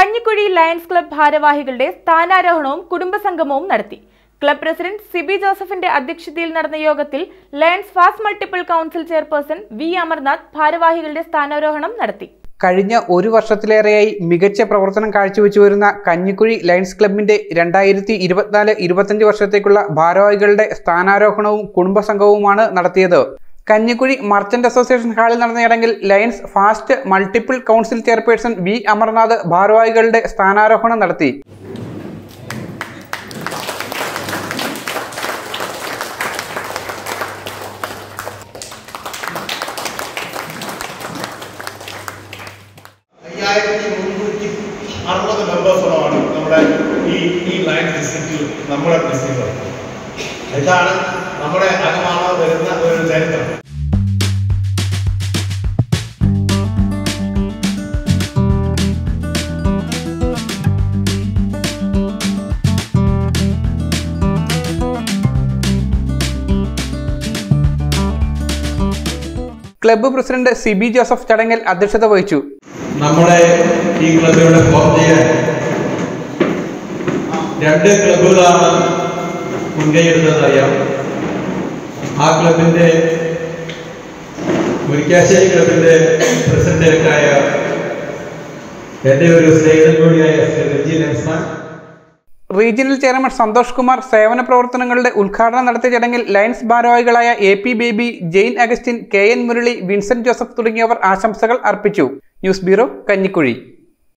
Kanjikuzhi lions club ഭാരവാഹികളുടെ സ്ഥാനാരോഹണവും കുടുംബസംഗമവും നടത്തി. Club president Sibi ജോസഫിന്റെ അധ്യക്ഷതയിൽ നടന്ന യോഗത്തിൽ Lions fast multiple council chairperson V Amarnath ഭാരവാഹികളുടെ സ്ഥാനാരോഹണം നടത്തി. കഴിഞ്ഞ ഒരു വർഷത്തിലേറെയായി മികച്ച പ്രവർത്തനം കാഴ്ചവെച്ചു വരുന്ന കഞ്ഞിക്കുഴി ലയൺസ് ക്ലബിന്റെ 2024-25 വർഷത്തേക്കുള്ള ഭാരവാഹികളുടെ സ്ഥാനാരോഹണവും കുടുംബസംഗമവുമാണ് നടത്തിയത്. കഞ്ഞിക്കുഴി മർച്ചന്റ് അസോസിയേഷൻ ഹാളിൽ നടന്ന ചടങ്ങിൽ Lions fast multiple council chairperson V Amarnath ഭാരവാഹികളുടെ സ്ഥാനാരോഹണം നടത്തി. മെമ്പേഴ്സോളമാണ് നമ്മുടെ ഈ ലയൺസ് ഡിസ്ട്രിക്റ്റിൽ നമ്മുടെ ഡിസ്ട്രിക്റ്റിൽ. ഇതാണ് നമ്മുടെ അകമാണ് വരുന്ന ഒരു ചരിത്രം. ക്ലബ്ബ് പ്രസിഡന്റ് സിബി ജോസഫ് ചടങ്ങിൽ അധ്യക്ഷത വഹിച്ചു. നമ്മുടെ ഈ ക്ലബിലൂടെ ഫോം ചെയ്യാൻ 2 ക്ലബ്ബുകളാണ് മുൻകൈയെടുത്തതറിയാം. ആ ക്ലബിൻ്റെ മുരിക്കാശ്ശേരി ക്ലബിൻ്റെ പ്രസിഡന്റായ എൻ്റെ ഒരു സ്നേഹിതൻ കൂടിയായ റീജിയണൽ ചെയർമാൻ സന്തോഷ് കുമാർ സേവന പ്രവർത്തനങ്ങളുടെ ഉദ്ഘാടനം നടത്തിയ ചടങ്ങിൽ ലയൺസ് ഭാരവാഹികളായ AP ബേബി, ജെയിൻ അഗസ്റ്റിൻ, KN മുരളി, വിൻസെന്റ് ജോസഫ് തുടങ്ങിയവർ ആശംസകൾ അർപ്പിച്ചു. News bureau, Kanjikuzhi.